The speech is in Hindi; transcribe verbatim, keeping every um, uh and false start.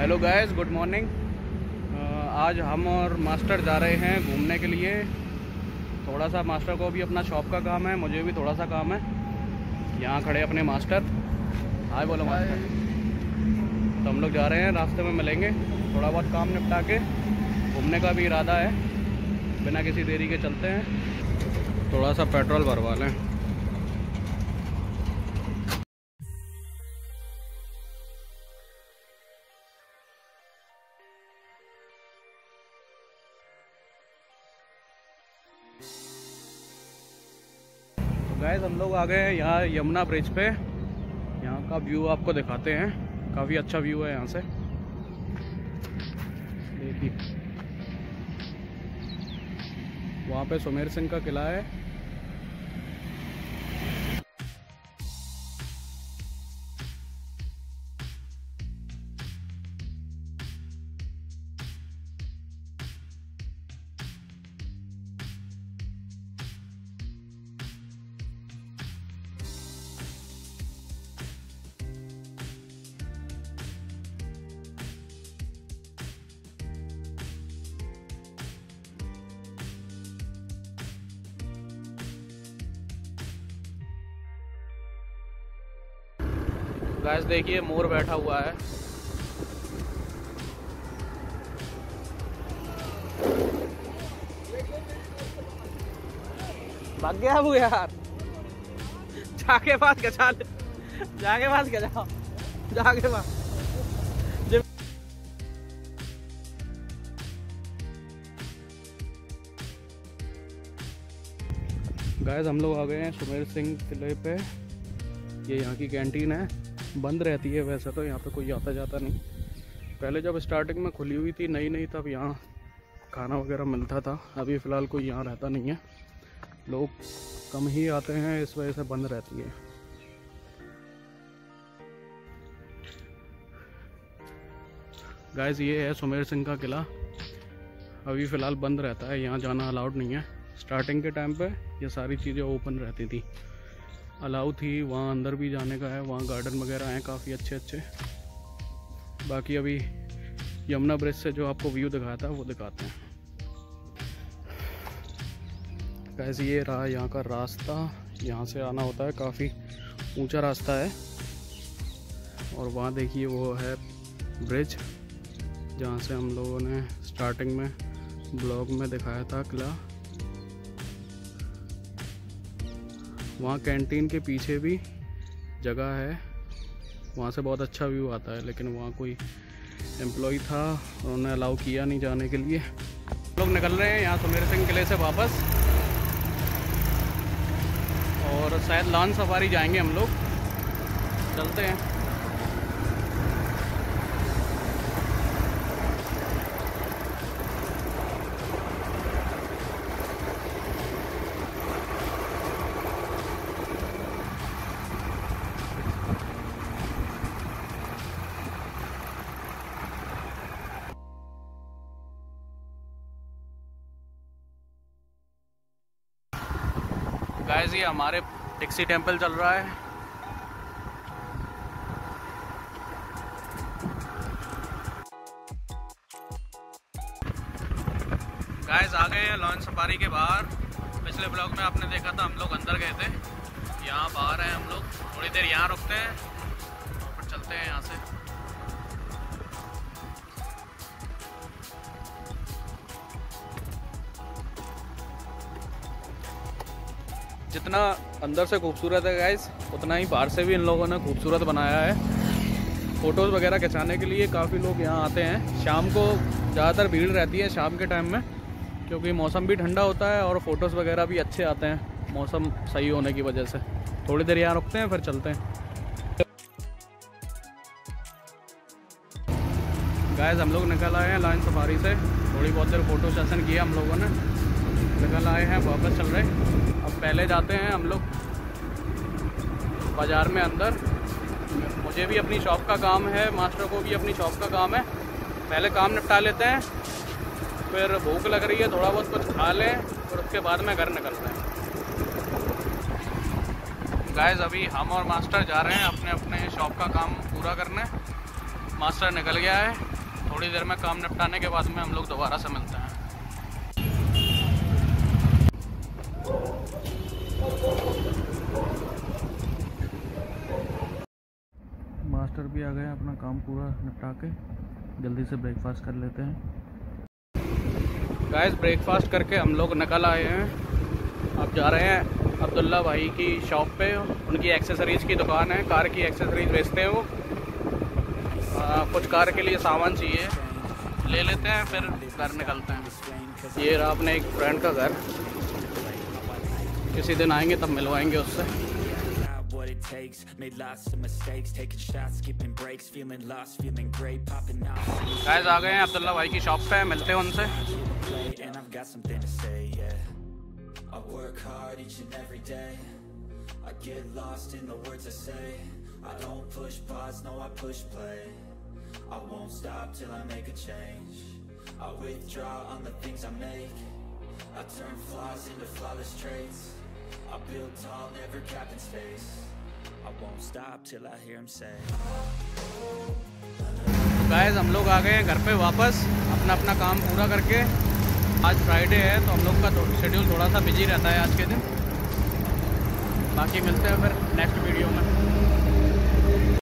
Hello guys, good morning. आज हम और मास्टर जा रहे हैं घूमने के लिए। थोड़ा सा मास्टर को भी अपना शॉप का काम है, मुझे भी थोड़ा सा काम है। यहाँ खड़े अपने मास्टर। हाय बोलो मास्टर। तो हम लोग जा रहे हैं, रास्ते में मिलेंगे। थोड़ा बहुत काम निपटा के घूमने का भी इरादा है। बिना किसी देरी के चलते हैं। थोड़ा सा पेट्रोल भरवा लें। गाइस, हम लोग आ गए हैं यहाँ यमुना ब्रिज पे। यहाँ का व्यू आपको दिखाते हैं। काफ़ी अच्छा व्यू है यहाँ से, देखिए। वहाँ पे सुमेर सिंह का किला है। गाइस देखिए, मोर बैठा हुआ है। भाग गया वो यार। जाके पास के चाल, जाके पास के जाओ, जाके पास। गाइस, हम लोग आ गए हैं सुमेर सिंह किले पे। ये यहाँ की कैंटीन है, बंद रहती है वैसे तो। यहाँ पे कोई आता जाता नहीं। पहले जब स्टार्टिंग में खुली हुई थी नई नई, तब यहाँ खाना वगैरह मिलता था। अभी फ़िलहाल कोई यहाँ रहता नहीं है, लोग कम ही आते हैं, इस वजह से बंद रहती है। गाइस, ये है सुमेर सिंह का किला। अभी फ़िलहाल बंद रहता है, यहाँ जाना अलाउड नहीं है। स्टार्टिंग के टाइम पे ये सारी चीज़ें ओपन रहती थी, अलाउ थी। वहाँ अंदर भी जाने का है, वहाँ गार्डन वगैरह हैं काफ़ी अच्छे अच्छे। बाकी अभी यमुना ब्रिज से जो आपको व्यू दिखाया था वो दिखाते हैं। कैसे ये रहा यहाँ का रास्ता। यहाँ से आना होता है, काफ़ी ऊंचा रास्ता है। और वहाँ देखिए वो है ब्रिज, जहाँ से हम लोगों ने स्टार्टिंग में ब्लॉग में दिखाया था किला। वहाँ कैंटीन के पीछे भी जगह है, वहाँ से बहुत अच्छा व्यू आता है। लेकिन वहाँ कोई एम्प्लॉय था, उन्होंने अलाउ किया नहीं जाने के लिए। लोग निकल रहे हैं यहाँ सुमेर सिंह किले से वापस, और शायद लॉन सफारी जाएंगे हम लोग। चलते हैं। गाइस, ये हमारे टिक्सी टेम्पल चल रहा है। गाइस, आ गए हैं लॉन्च सफारी के बाहर। पिछले ब्लॉग में आपने देखा था, हम लोग अंदर गए थे। यहाँ बाहर हैं हम लोग। थोड़ी देर यहाँ रुकते हैं और फिर चलते हैं यहाँ से। जितना अंदर से खूबसूरत है गाइस, उतना ही बाहर से भी इन लोगों ने खूबसूरत बनाया है। फ़ोटोज़ वगैरह खिंचाने के लिए काफ़ी लोग यहाँ आते हैं। शाम को ज़्यादातर भीड़ रहती है, शाम के टाइम में, क्योंकि मौसम भी ठंडा होता है और फ़ोटोज़ वगैरह भी अच्छे आते हैं मौसम सही होने की वजह से। थोड़ी देर यहाँ रुकते हैं, फिर चलते हैं। गाइस, हम लोग निकल आए हैं लाइन सफारी से। थोड़ी बहुत देर फ़ोटो सेशन किया हम लोगों ने, निकल आए हैं, वापस चल रहे। अब पहले जाते हैं हम लोग बाज़ार में अंदर। मुझे भी अपनी शॉप का काम है, मास्टर को भी अपनी शॉप का काम है। पहले काम निपटा लेते हैं, फिर भूख लग रही है, थोड़ा बहुत कुछ खा लें, फिर उसके बाद में घर निकलते हैं। गाइस, अभी हम और मास्टर जा रहे हैं अपने अपने शॉप का काम पूरा करने। मास्टर निकल गया है। थोड़ी देर में काम निपटाने के बाद में हम लोग दोबारा से मिलते हैं। मास्टर भी आ गए, अपना काम पूरा निपटा के जल्दी से ब्रेकफास्ट कर लेते हैं। गाइस ब्रेकफास्ट करके हम लोग निकल आए हैं। अब जा रहे हैं अब्दुल्ला भाई की शॉप पे। उनकी एक्सेसरीज़ की दुकान है, कार की एक्सेसरीज बेचते हैं वो। आ, कुछ कार के लिए सामान चाहिए, ले लेते हैं फिर घर निकलते हैं। ये रहा अपने एक फ्रेंड का घर, किसी दिन आएंगे तब मिलवाएंगे उससे। गाइस आ गए हैं अब्दुल्ला भाई की शॉप पे, मिलते हैं उनसे। I work hard each and every day. I get lost in the words I say. I don't push pause, no I push play. I won't stop till I make a change. I withdraw on the things I make. I turn flaws into flawless traits. I build tall, never capped in space. I won't stop till I hear him say. Guys हम लोग आ गए हैं घर पे वापस, अपना अपना काम पूरा करके। आज फ्राइडे है तो हम लोग का शेड्यूल थोड़ा सा बिजी रहता है आज के दिन। बाकी मिलते हैं फिर नेक्स्ट वीडियो में।